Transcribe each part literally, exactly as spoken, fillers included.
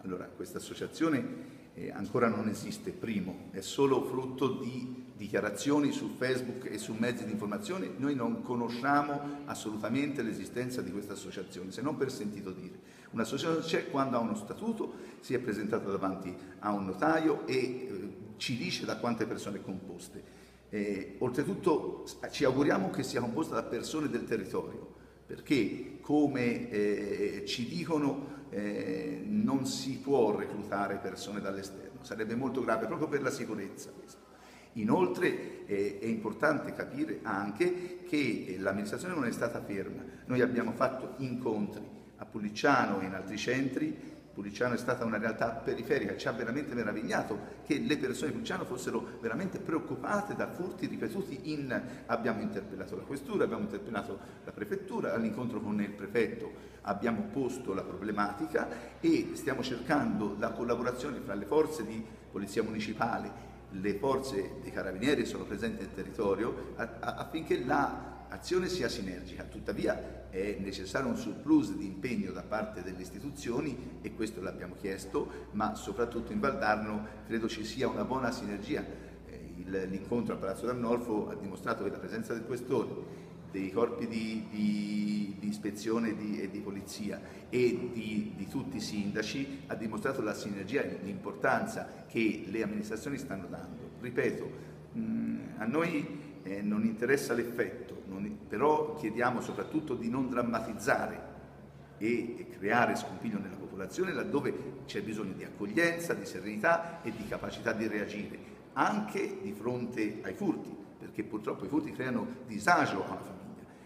Allora, questa associazione eh, ancora non esiste, primo, è solo frutto di dichiarazioni su Facebook e su mezzi di informazione. Noi non conosciamo assolutamente l'esistenza di questa associazione, se non per sentito dire. Un'associazione c'è quando ha uno statuto, si è presentata davanti a un notaio e eh, ci dice da quante persone è composte. Eh, oltretutto ci auguriamo che sia composta da persone del territorio, perché come eh, ci dicono eh, non si può reclutare persone dall'esterno, sarebbe molto grave proprio per la sicurezza questo. Inoltre eh, è importante capire anche che l'amministrazione non è stata ferma, noi abbiamo fatto incontri a Pulicciano e in altri centri. Pulicciano è stata una realtà periferica, ci ha veramente meravigliato che le persone di Pulicciano fossero veramente preoccupate da furti ripetuti in... Abbiamo interpellato la questura, abbiamo interpellato la prefettura, all'incontro con il prefetto abbiamo posto la problematica e stiamo cercando la collaborazione fra le forze di polizia municipale, le forze dei carabinieri sono presenti nel territorio affinché l'azione sia sinergica. Tuttavia è necessario un surplus di impegno da parte delle istituzioni e questo l'abbiamo chiesto, ma soprattutto in Valdarno credo ci sia una buona sinergia. L'incontro a Palazzo d'Arnolfo ha dimostrato che la presenza del questore, dei corpi di, di, di ispezione e di, e di polizia e di, di tutti i sindaci ha dimostrato la sinergia e l'importanza che le amministrazioni stanno dando. Ripeto, mh, a noi eh, non interessa l'effetto, però chiediamo soprattutto di non drammatizzare e, e creare scompiglio nella popolazione laddove c'è bisogno di accoglienza, di serenità e di capacità di reagire, anche di fronte ai furti, perché purtroppo i furti creano disagio a una famiglia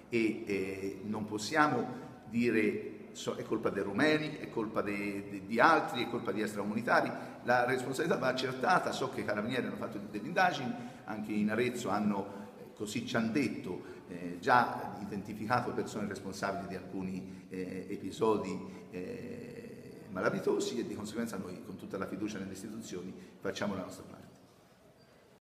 e eh, non possiamo dire so, è colpa dei rumeni, è colpa de, de, di altri, è colpa di extracomunitari. La responsabilità va accertata. So che i carabinieri hanno fatto delle indagini, anche in Arezzo hanno, eh, così ci hanno detto, eh, già identificato persone responsabili di alcuni eh, episodi eh, malavitosi e di conseguenza noi con tutta la fiducia nelle istituzioni facciamo la nostra parte.